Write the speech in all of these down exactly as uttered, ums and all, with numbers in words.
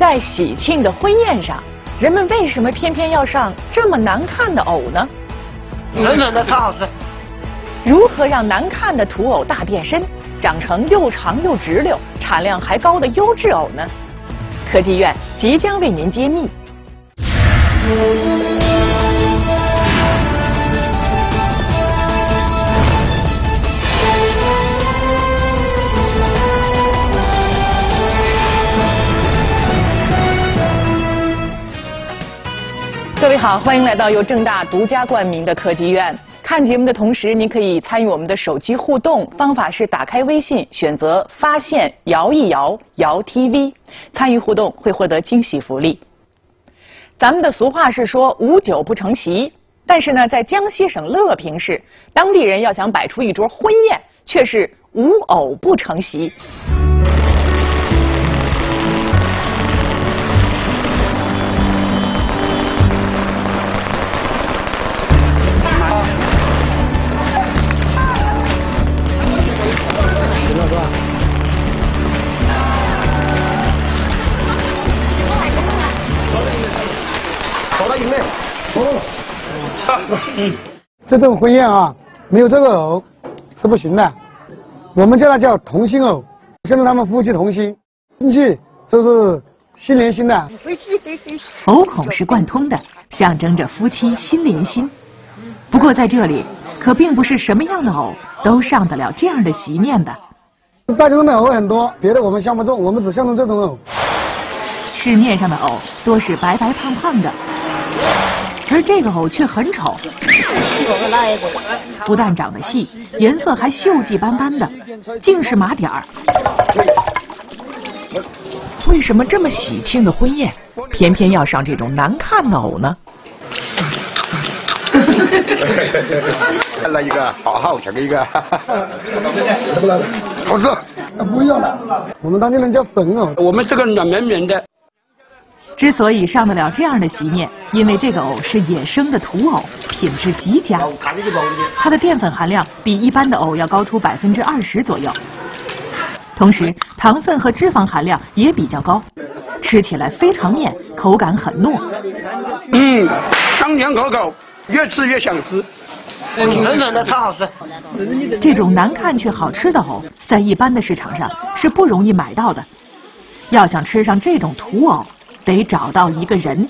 在喜庆的婚宴上，人们为什么偏偏要上这么难看的藕呢？ 冷冷的超好吃。 如何让难看的土藕大变身，长成又长又直溜、产量还高的优质藕呢？科技院即将为您揭秘。各位好，欢迎来到由正大独家冠名的科技院。看节目的同时，您可以参与我们的手机互动，方法是打开微信，选择发现摇一摇摇 T V， 参与互动会获得惊喜福利。咱们的俗话是说无酒不成席，但是呢，在江西省乐平市，当地人要想摆出一桌婚宴，却是无藕不成席。 这顿婚宴啊，没有这个藕是不行的。我们叫它叫同心藕，现在他们夫妻同心，进去都是心连心的。 藕孔是贯通的，象征着夫妻心连心。不过在这里，可并不是什么样的藕都上得了这样的席面的。 大家中的藕很多，别的我们相不中，我们只相中这种藕。 市面上的藕多是白白胖胖的，而这个藕却很丑，不但长得细，颜色还锈迹斑斑的，尽是麻点儿。为什么这么喜庆的婚宴，偏偏要上这种难看的藕呢？ 看了一个，好好吃一个，好吃， 不要了。我们当地人叫粉藕， 我们这个软绵绵的。 之所以上得了这样的席面，因为这个藕是野生的土藕，品质极佳。它的淀粉含量比一般的藕要高出百分之二十左右，同时糖分和脂肪含量也比较高，吃起来非常面，口感很糯。 嗯，香甜可口，越吃越想吃。冷冷的超好吃。 这种难看却好吃的藕，在一般的市场上是不容易买到的。要想吃上这种土藕，得找到一个人。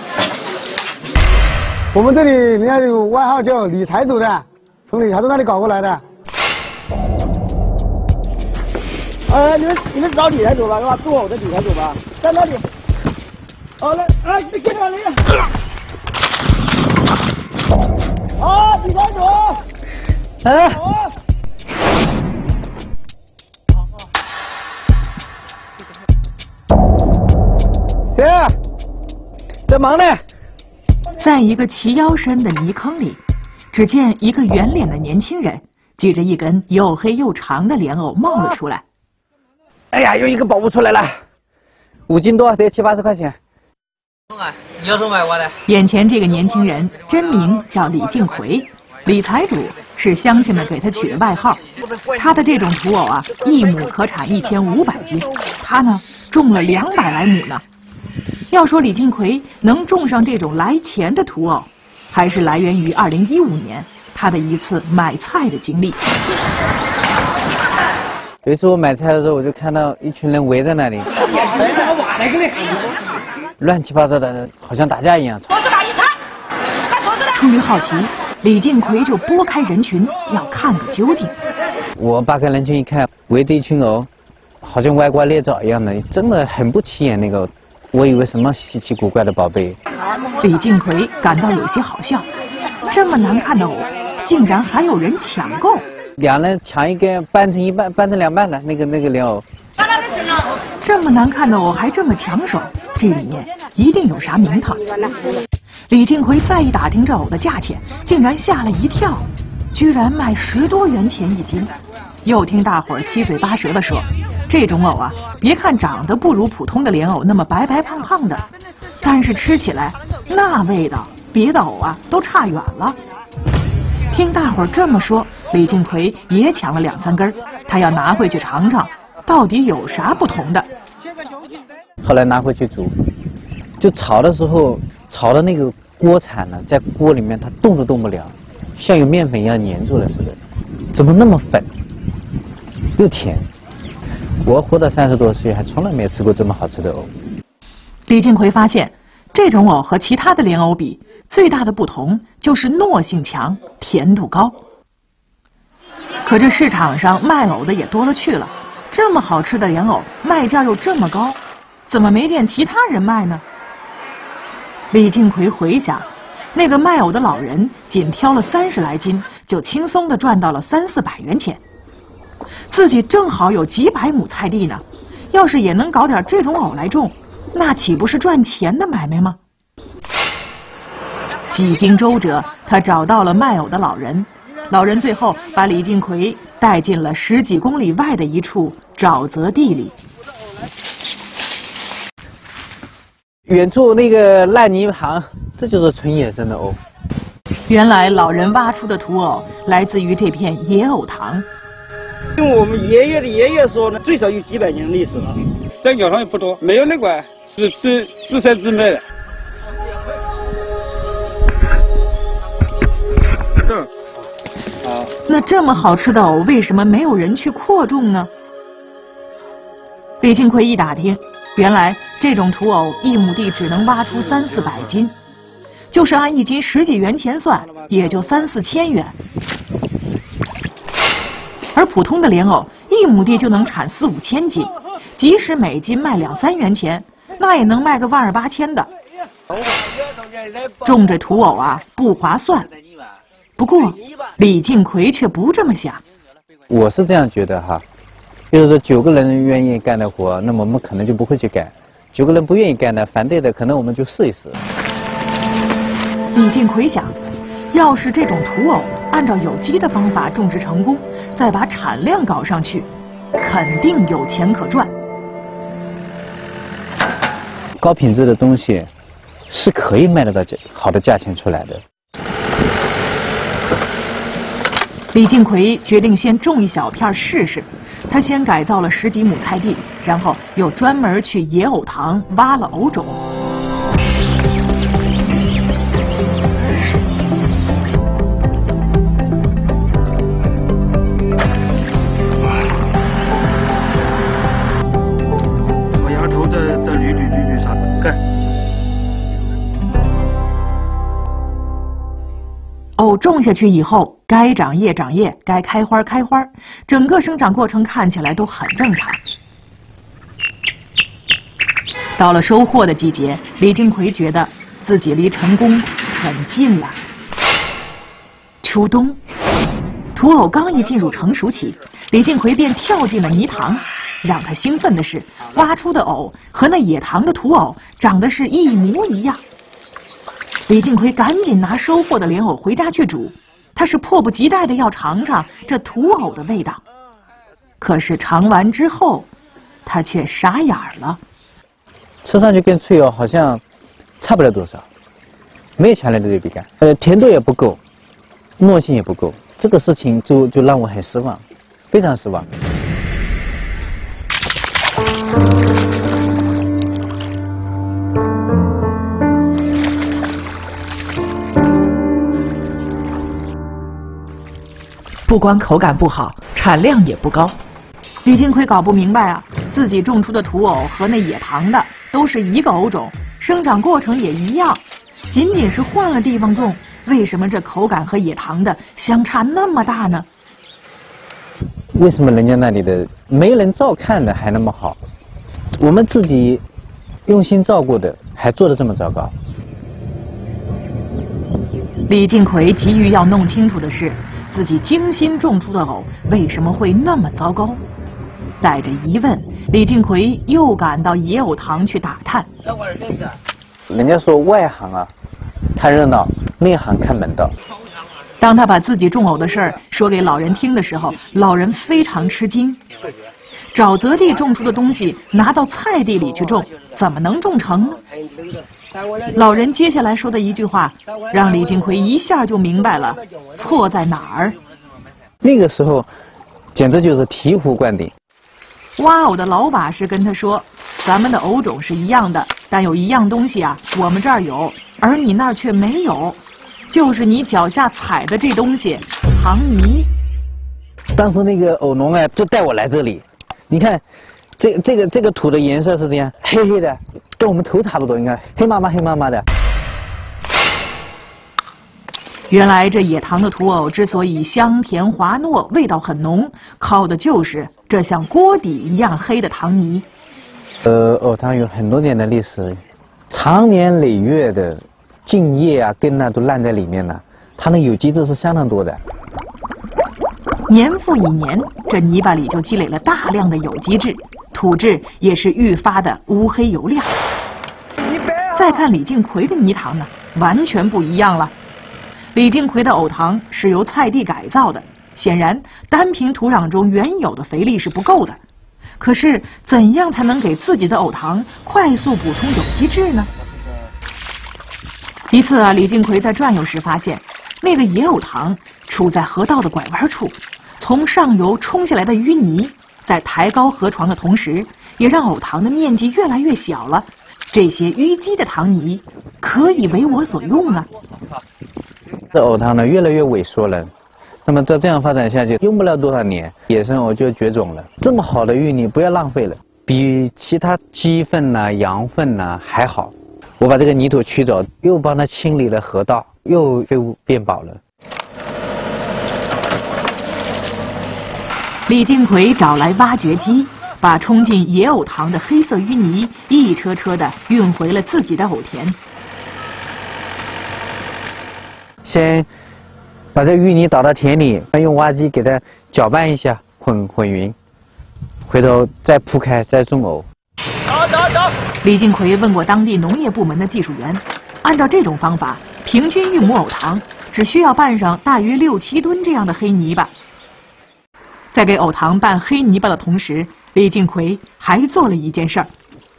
我们这里人家有外号叫理财主的，从理财主那里搞过来的。 呃，你们你们找理财主吧，是吧？做藕的理财主吧，在那里。好了，啊，你给哪里？啊，理财主。哎。好。谁啊？在忙呢。 在一个齐腰深的泥坑里，只见一个圆脸的年轻人举着一根又黑又长的莲藕冒了出来。 哎呀，有一个宝物出来了，五斤多，得七八十块钱。 你要是买我的？ 眼前这个年轻人真名叫李敬奎，理财主是乡亲们给他取的外号。他的这种土藕啊，一亩可产一千五百斤，他呢种了两百来亩呢。要说李敬奎能种上这种来钱的土藕，还是来源于二零一五年他的一次买菜的经历。 有一次我买菜的时候，我就看到一群人围在那里，乱七八糟的，好像打架一样。 出于好奇，李敬奎就拨开人群，要看个究竟。 我扒开人群一看，围着一群藕，好像歪瓜裂枣一样的，真的很不起眼。那个，我以为什么稀奇古怪的宝贝。 李敬奎感到有些好笑，这么难看的藕，竟然还有人抢购。 两人抢一根，掰成一半，掰成两半的那个那个莲藕。 这么难看的藕还这么抢手，这里面一定有啥名堂。李敬奎再一打听这藕的价钱，竟然吓了一跳，居然卖十多元钱一斤。又听大伙儿七嘴八舌地说，这种藕啊，别看长得不如普通的莲藕那么白白胖胖的，但是吃起来那味道，别的藕啊都差远了。听大伙儿这么说，李敬奎也抢了两三根，他要拿回去尝尝，到底有啥不同的。 后来拿回去煮，就炒的时候，炒的那个锅铲呢，在锅里面它动都动不了，像有面粉一样粘住了似的。怎么那么粉，又甜？我活到三十多岁，还从来没吃过这么好吃的藕。 李进奎发现，这种藕和其他的莲藕比，最大的不同就是糯性强，甜度高。可这市场上卖藕的也多了去了，这么好吃的莲藕，卖价又这么高，怎么没见其他人卖呢？李进奎回想，那个卖藕的老人仅挑了三十来斤，就轻松地赚到了三四百元钱。自己正好有几百亩菜地呢，要是也能搞点这种藕来种，那岂不是赚钱的买卖吗？几经周折，他找到了卖藕的老人，老人最后把李进奎带进了十几公里外的一处沼泽地里。 远处那个烂泥塘，这就是纯野生的藕。 原来老人挖出的土藕来自于这片野藕塘。 用我们爷爷的爷爷说呢，最少有几百年的历史了。 在鸟塘也不多，没有那个是自自生自灭的。嗯，好。 那这么好吃的藕，为什么没有人去扩种呢？李进奎一打听，原来这种土藕一亩地只能挖出三四百斤，就是按一斤十几元钱算，也就三四千元。而普通的莲藕一亩地就能产四五千斤，即使每斤卖两三元钱，那也能卖个万二八千的。种这土藕啊不划算。不过李进奎却不这么想。 我是这样觉得哈，比如说九个人愿意干的活，那么我们可能就不会去干；九个人不愿意干的、反对的，可能我们就试一试。 李进奎想，要是这种土藕按照有机的方法种植成功，再把产量搞上去，肯定有钱可赚。 高品质的东西是可以卖得到好的价钱出来的。 李进奎决定先种一小片试试。他先改造了十几亩菜地，然后又专门去野藕塘挖了藕种。 把芽头再再捋捋捋捋上，干。 藕种下去以后，该长叶长叶，该开花开花，整个生长过程看起来都很正常。到了收获的季节，李进奎觉得自己离成功很近了。初冬，土藕刚一进入成熟期，李进奎便跳进了泥塘。让他兴奋的是，挖出的藕和那野塘的土藕长得是一模一样。李进奎赶紧拿收获的莲藕回家去煮，他是迫不及待的要尝尝这土藕的味道。可是尝完之后，他却傻眼了。 吃上去跟脆藕好像差不了多少，没有强烈的对比感。呃，甜度也不够，糯性也不够，这个事情就就让我很失望，非常失望。 不光口感不好，产量也不高。李进奎搞不明白啊，自己种出的土藕和那野塘的都是一个藕种，生长过程也一样，仅仅是换了地方种，为什么这口感和野塘的相差那么大呢？ 为什么人家那里的没人照看的还那么好，我们自己用心照顾的还做得这么糟糕？ 李进奎急于要弄清楚的是，自己精心种出的藕为什么会那么糟糕？带着疑问，李进奎又赶到野藕塘去打探。 人家说外行啊看热闹，内行看门道。 当他把自己种藕的事儿说给老人听的时候，老人非常吃惊。沼泽地种出的东西拿到菜地里去种，怎么能种成呢？老人接下来说的一句话，让李进奎一下就明白了错在哪儿。 那个时候，简直就是醍醐灌顶。 挖藕的老把式跟他说， 咱们的藕种是一样的，但有一样东西啊，我们这儿有，而你那儿却没有，就是你脚下踩的这东西——糖泥。 当时那个藕农啊，就带我来这里，你看，这这个这个土的颜色是这样，黑黑的，跟我们头差不多，你看黑麻麻黑麻麻的。 原来这野塘的土藕之所以香甜滑糯，味道很浓，靠的就是这像锅底一样黑的糖泥。 呃，藕塘有很多年的历史，长年累月的茎叶啊、根啊都烂在里面了，它的有机质是相当多的。 年复一年，这泥巴里就积累了大量的有机质，土质也是愈发的乌黑油亮。再看李敬奎的泥塘呢，完全不一样了。李敬奎的藕塘是由菜地改造的，显然单凭土壤中原有的肥力是不够的。可是，怎样才能给自己的藕塘快速补充有机质呢？一次啊，李敬奎在转悠时发现，那个野藕塘处在河道的拐弯处，从上游冲下来的淤泥，在抬高河床的同时，也让藕塘的面积越来越小了。这些淤积的塘泥可以为我所用啊！ 这藕塘呢越来越萎缩了，那么照这样发展下去，用不了多少年，野生藕就绝种了。这么好的淤泥不要浪费了，比其他鸡粪呐、羊粪呐还好。我把这个泥土取走，又帮它清理了河道，又废物变宝了。 李敬奎找来挖掘机，把冲进野藕塘的黑色淤泥一车车地运回了自己的藕田。 先把这淤泥倒到田里，用挖机给它搅拌一下，混混匀，回头再铺开，再种藕。 走走走！ 李敬奎问过当地农业部门的技术员，按照这种方法，平均一亩藕塘只需要拌上大约六七吨这样的黑泥巴。在给藕塘拌黑泥巴的同时，李敬奎还做了一件事儿。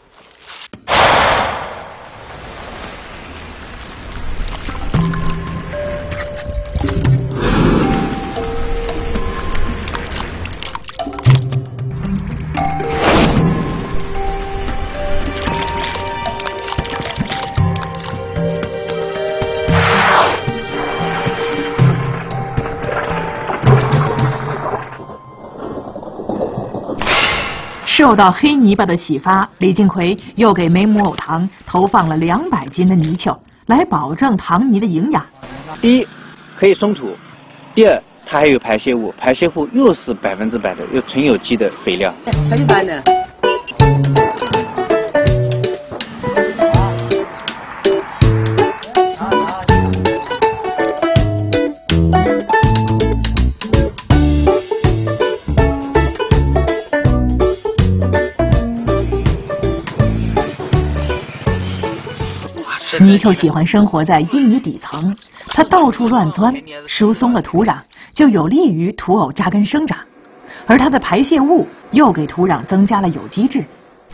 受到黑泥巴的启发，李敬奎又给每亩藕塘投放了两百斤的泥鳅，来保证塘泥的营养。 第一，可以松土；第二，它还有排泄物，排泄物又是百分之百的又纯有机的肥料。 它就搬的。 泥鳅喜欢生活在淤泥底层，它到处乱钻，疏松了土壤，就有利于土藕扎根生长，而它的排泄物又给土壤增加了有机质。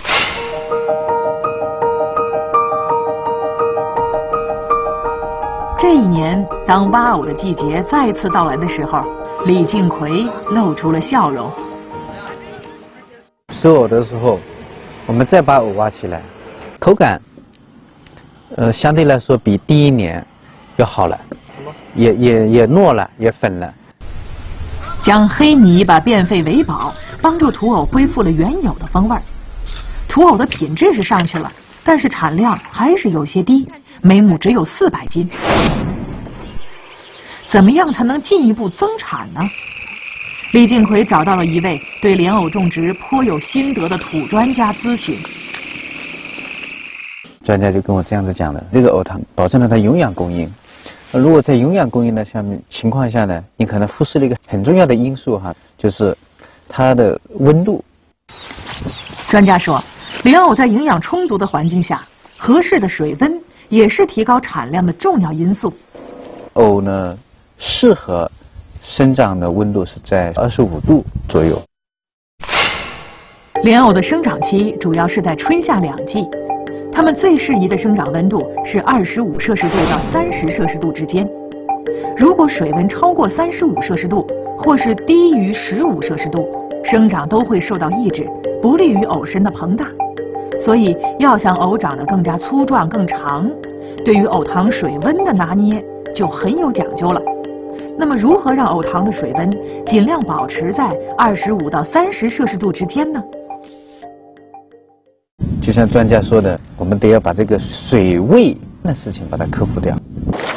这一年，当挖藕的季节再次到来的时候，李敬奎露出了笑容。 收藕的时候，我们再把藕挖起来，口感。呃，相对来说比第一年要好了，也也也糯了，也粉了。 将黑泥巴变废为宝，帮助土藕恢复了原有的风味儿。土藕的品质是上去了，但是产量还是有些低，每亩只有四百斤。怎么样才能进一步增产呢？李敬奎找到了一位对莲藕种植颇有心得的土专家咨询。 专家就跟我这样子讲的：这个藕塘保证了它营养供应。如果在营养供应的下面情况下呢，你可能忽视了一个很重要的因素哈，就是它的温度。 专家说，莲藕在营养充足的环境下，合适的水温也是提高产量的重要因素。 藕呢，适合生长的温度是在二十五度左右。 莲藕的生长期主要是在春夏两季。它们最适宜的生长温度是二十五摄氏度到三十摄氏度之间。如果水温超过三十五摄氏度，或是低于十五摄氏度，生长都会受到抑制，不利于藕身的膨大。 所以要想藕长得更加粗壮更长，对于藕塘水温的拿捏就很有讲究了。那么如何让藕塘的水温尽量保持在二十五到三十摄氏度之间呢？ 就像专家说的，我们得要把这个水位的事情把它克服掉。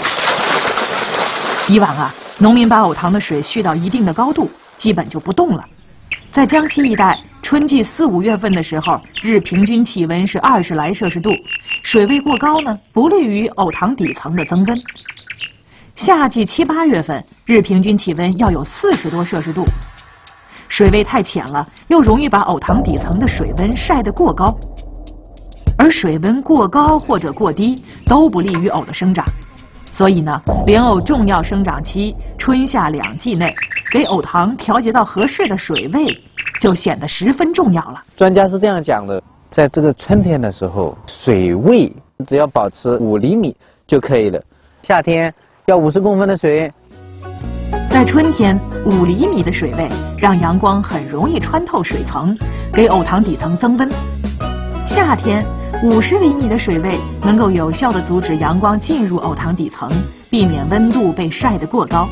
以往啊，农民把藕塘的水蓄到一定的高度，基本就不动了。在江西一带，春季四五月份的时候，日平均气温是二十来摄氏度，水位过高呢，不利于藕塘底层的增温。夏季七八月份，日平均气温要有四十多摄氏度，水位太浅了，又容易把藕塘底层的水温晒得过高。而水温过高或者过低都不利于藕的生长，所以呢，莲藕重要生长期春夏两季内，给藕塘调节到合适的水位，就显得十分重要了。 专家是这样讲的，在这个春天的时候，水位只要保持五厘米就可以了。夏天要五十公分的水。 在春天，五厘米的水位让阳光很容易穿透水层，给藕塘底层增温。夏天，五十厘米的水位能够有效地阻止阳光进入藕塘底层，避免温度被晒得过高。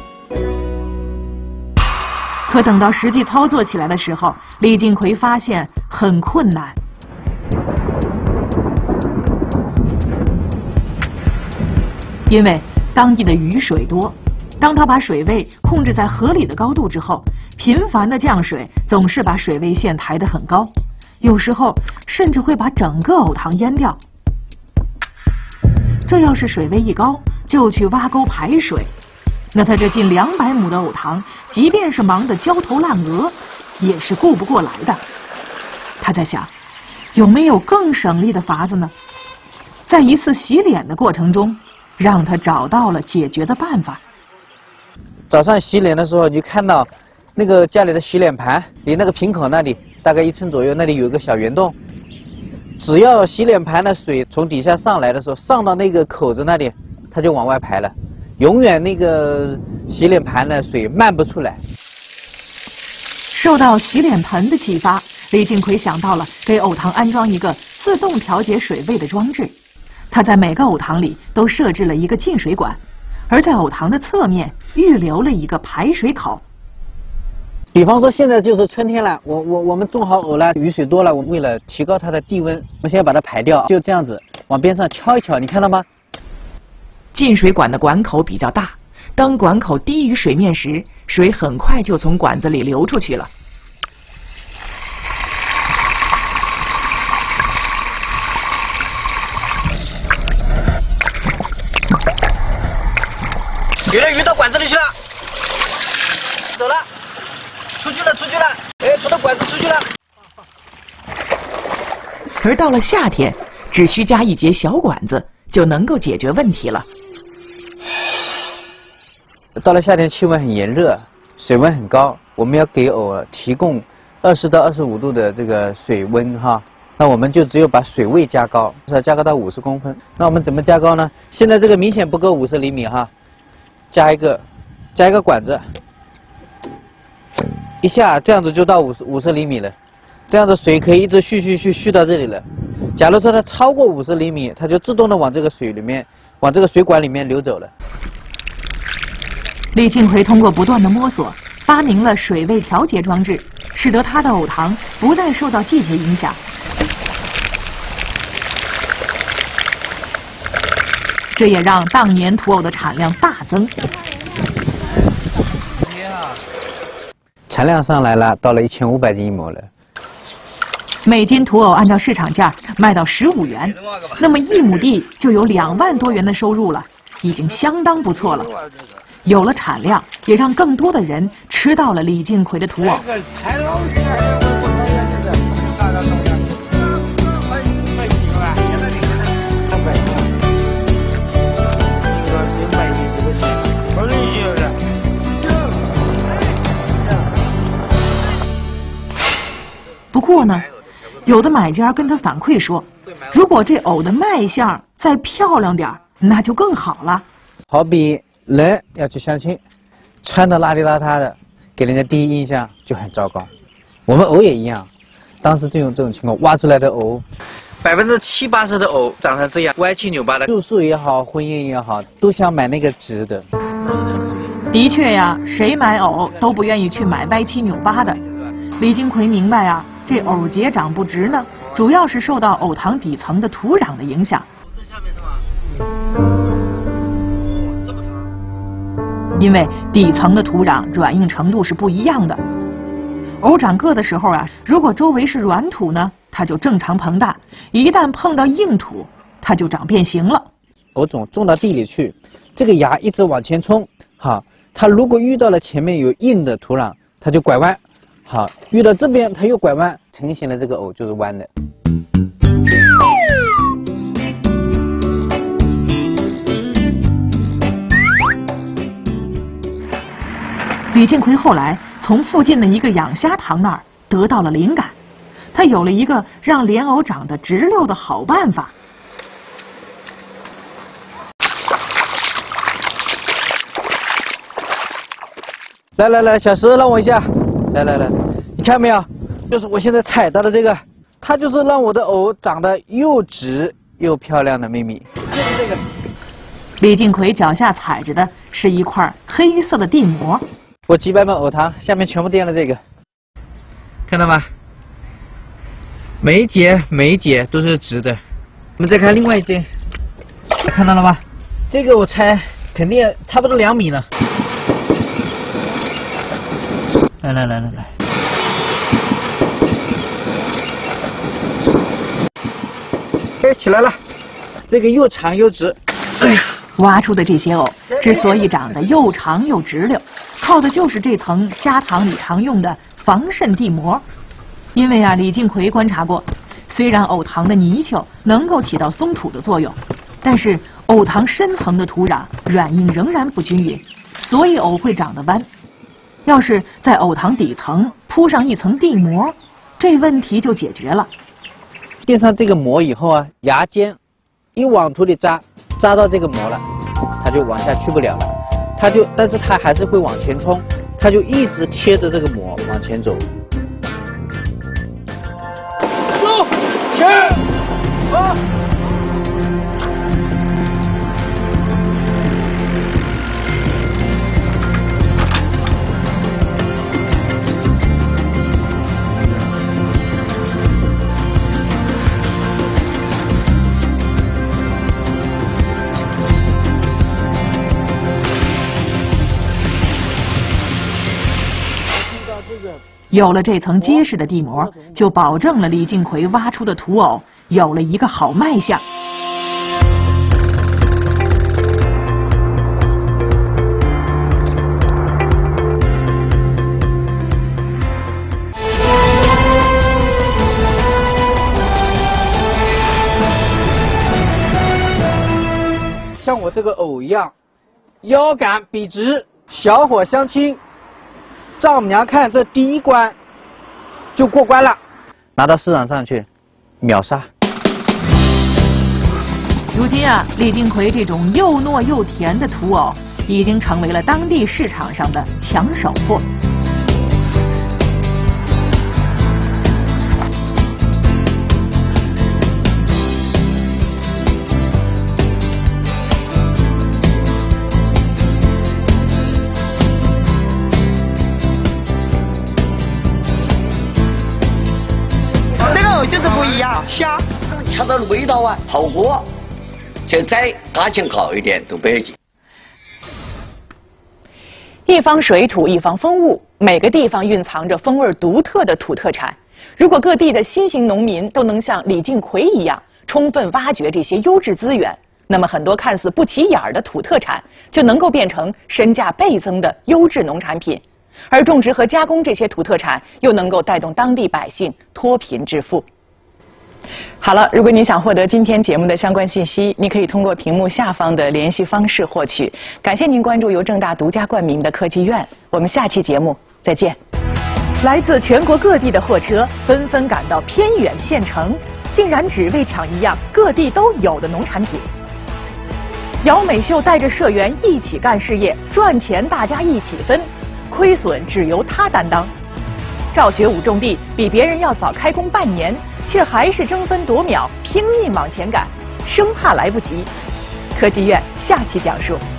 可等到实际操作起来的时候，李进奎发现很困难。因为当地的雨水多，当他把水位控制在合理的高度之后，频繁的降水总是把水位线抬得很高，有时候甚至会把整个藕塘淹掉。这要是水位一高，就去挖沟排水，那他这近两百亩的藕塘，即便是忙得焦头烂额，也是顾不过来的。他在想，有没有更省力的法子呢？在一次洗脸的过程中，让他找到了解决的办法。 早上洗脸的时候，你就看到那个家里的洗脸盘离那个瓶口那里大概一寸左右，那里有一个小圆洞。只要洗脸盘的水从底下上来的时候，上到那个口子那里，它就往外排了，永远那个洗脸盘的水漫不出来。 受到洗脸盆的启发，李进奎想到了给藕塘安装一个自动调节水位的装置。他在每个藕塘里都设置了一个进水管，而在藕塘的侧面预留了一个排水口。 比方说现在就是春天了，我我我们种好藕了，雨水多了，我们为了提高它的地温，我们先把它排掉，就这样子往边上敲一敲，你看到吗？ 进水管的管口比较大，当管口低于水面时，水很快就从管子里流出去了。 有的鱼到管子里去了，走了，出去了，出去了，哎，从那管子出去了。 而到了夏天，只需加一节小管子就能够解决问题了。 到了夏天，气温很炎热，水温很高，我们要给藕提供二十到二十五度的这个水温哈。那我们就只有把水位加高，至少加高到五十公分。那我们怎么加高呢？现在这个明显不够五十厘米哈。加一个，加一个管子，一下这样子就到五十五十厘米了，这样子水可以一直蓄蓄蓄蓄到这里了。假如说它超过五十厘米，它就自动的往这个水里面，往这个水管里面流走了。 李进奎通过不断的摸索，发明了水位调节装置，使得他的藕塘不再受到季节影响。这也让当年土藕的产量大增。 产量上来了，到了一千五百斤一亩了。 每斤土藕按照市场价卖到十五元，那么一亩地就有两万多元的收入了，已经相当不错了。有了产量，也让更多的人吃到了李进奎的土藕。不过呢，有的买家跟他反馈说，如果这藕的卖相再漂亮点儿，那就更好了。 好比人要去相亲，穿得邋里邋遢的，给人家第一印象就很糟糕。我们藕也一样，当时这种这种情况，挖出来的藕百分之七八十的藕长成这样歪七扭八的，住宿也好，婚宴也好，都想买那个直的。 的确呀，谁买藕都不愿意去买歪七扭八的。李金奎明白啊，这藕节长不直呢，主要是受到藕塘底层的土壤的影响。因为底层的土壤软硬程度是不一样的。藕长个的时候啊，如果周围是软土呢，它就正常膨大；一旦碰到硬土，它就长变形了。 藕种种到地里去，这个芽一直往前冲，好，它如果遇到了前面有硬的土壤，它就拐弯，好，遇到这边它又拐弯，成型的这个藕就是弯的。 李金奎后来从附近的一个养虾塘那儿得到了灵感，他有了一个让莲藕长得直溜的好办法。 来来来，小石让我一下，来来来，你看没有？就是我现在踩到的这个，它就是让我的藕长得又直又漂亮的秘密。就是这个。 李金奎脚下踩着的是一块黑色的地膜。 我几百亩藕塘下面全部垫了这个，看到吗？每一节每一节都是直的。我们再看另外一节，看到了吗？这个我猜肯定差不多两米了。来来来来来，哎，起来了，这个又长又直。哎呀！ 挖出的这些藕之所以长得又长又直溜，靠的就是这层虾塘里常用的防渗地膜。因为啊，李金奎观察过，虽然藕塘的泥鳅能够起到松土的作用，但是藕塘深层的土壤软硬仍然不均匀，所以藕会长得弯。要是在藕塘底层铺上一层地膜，这问题就解决了。 垫上这个膜以后啊，芽尖一往土里扎，扎到这个膜了，它就往下去不了了，它就，但是它还是会往前冲，它就一直贴着这个膜往前走。 走，前，啊！ 有了这层结实的地膜，就保证了李金奎挖出的土藕有了一个好卖相。 像我这个藕一样，腰杆笔直，小火相亲。丈母娘看这第一关就过关了，拿到市场上去秒杀。 如今啊，李金奎这种又糯又甜的土藕已经成为了当地市场上的抢手货。 就是不一样，虾吃到的味道啊，好过，就再价钱高一点都不要紧。 一方水土一方风物，每个地方蕴藏着风味独特的土特产。如果各地的新型农民都能像李金奎一样，充分挖掘这些优质资源，那么很多看似不起眼儿的土特产就能够变成身价倍增的优质农产品。而种植和加工这些土特产，又能够带动当地百姓脱贫致富。好了，如果您想获得今天节目的相关信息，你可以通过屏幕下方的联系方式获取。感谢您关注由正大独家冠名的科技院，我们下期节目再见。来自全国各地的货车纷纷赶到偏远县城，竟然只为抢一样各地都有的农产品。姚美秀带着社员一起干事业，赚钱大家一起分，亏损只由他担当。 赵学武种地比别人要早开工半年，却还是争分夺秒，拼命往前赶，生怕来不及。科技院下期讲述。